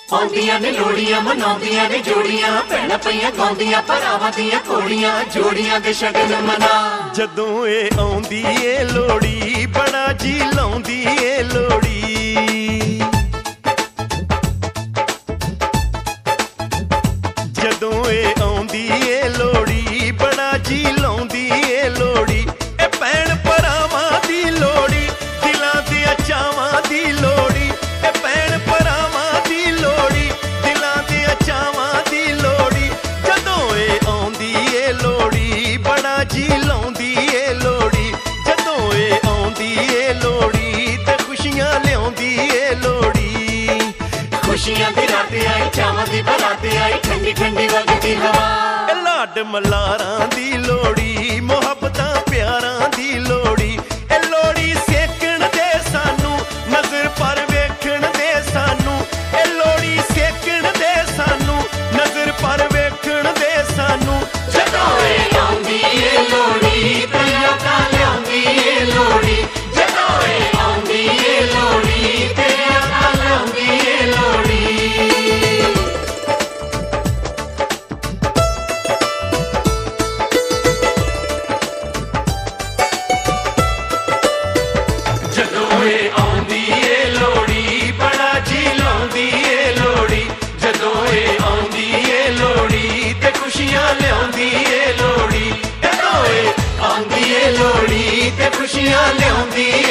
ਆਉਂਦੀਆਂ ਨੇ ਲੋੜੀਆਂ ਮਨਾਉਂਦੀਆਂ ਨੇ ਜੋੜੀਆਂ ਭੈਣਾਂ ਪਈਆਂ ਗਾਉਂਦੀਆਂ ਭਰਾਵਾਂ ਦੀਆਂ ਘੋੜੀਆਂ ਜੋੜੀਆਂ ਦੇ ਸ਼ਗਨ ਮਨਾ। ਜਦੋਂ ਇਹ ਆਉਂਦੀ ਏ ਲੋੜੀ ਬੜਾ ਜੀ ਲਾਉਂਦੀ ਏ ਲੋੜੀ। ਜਦੋਂ ਇਹ ਆਉਂਦੀ ਏ ਲੋੜੀ ਬੜਾ ਜੀ ਲਾਉਂਦੀ ਏ ਲੋੜੀ। ਇਹ ਭੈਣ ਭਰਾਵਾਂ ਦੀ ਲੋੜੀ ਦਿਲਾਂ ਦੇ ਚਾਵਾਂ ਦੀ ਲੋੜੀ। ਇਹ ਭੈਣ ਭਰਾਵਾਂ ਦੀ ਲੋੜੀ ਦਿਲਾਂ ਦੇ ਚਾਵਾਂ ਦੀ ਲੋੜੀ। ਜਦੋਂ ਇਹ ਆਉਂਦੀ ਏ ਲੋੜੀ ਬੜਾ ਜੀ ਲਾਉਂਦੀ ਏ ਲੋੜੀ। ਜਦੋਂ ਇਹ ਆਉਂਦੀ ਏ ਲੋੜੀ ਤੇ ਖੁਸ਼ੀਆਂ ਲਿਆਉਂਦੀ ਏ ਲੋੜੀ। ਖੁਸ਼ੀਆਂ ਦੀ ਰਾਤ ਆਈ ਚਾਵਾਂ ਦੀ ਬਰਾਤ ਆਈ ਠੰਡੀ ਠੰਡੀ ਵਗਦੀ ਹਵਾ। ਲਾਡ ਮਲਾਰਾਂ ਦੀ ਲੋੜੀ ਮੁਹੱਬਤਾਂ ਪਿਆਰਾਂ ਦੀ ਲੋੜੀ। ਇਹ ਲੋੜੀ ਸੇਕਣ ਦੇ ਸਾਨੂੰ ਨਜ਼ਰ ਪਰ ਵੇਖਣ ਦੇ ਸਾਨੂੰ। ਇਹ ਲੋੜੀ ਸੇਕਣ ਦੇ ਸਾਨੂੰ ਨਜ਼ਰ ਪਰ ਵੇਖਣ ਦੇ ਸਾਨੂੰ। ਜਦੋਂ ਇਹ ਆਉਂਦੀ ਏ ਲੋੜੀ ਤੇ ਯਾਦਾਂ ਲਿਆਉਂਦੀ ਏ ਲੋੜੀ। ਜਦੋਂ ਇਹ ਆਉਂਦੀ ਏ ਲੋੜੀ ਤੇ ਯਾਦਾਂ ਲਿਆਉਂਦੀ ਏ ਲੋੜੀ। ਜਦੋਂ ਇਹ ਆਉਂਦੀ ਏ ਲੋੜੀ ਬੜਾ ਜੀ ਲਾਉਂਦੀ ਏ ਲੋੜੀ। ਜਦੋਂ ਇਹ ਆਉਂਦੀ ਏ ਲੋੜੀ ਤੇ ਖੁਸ਼ੀਆਂ ਲਿਆਉਂਦੀ ਏ ਲੋੜੀ। ਜਦੋਂ ਇਹ ਆਉਂਦੀ ਏ ਲੋੜੀ ਤੇ ਖੁਸ਼ੀਆਂ ਲਿਆਉਂਦੀ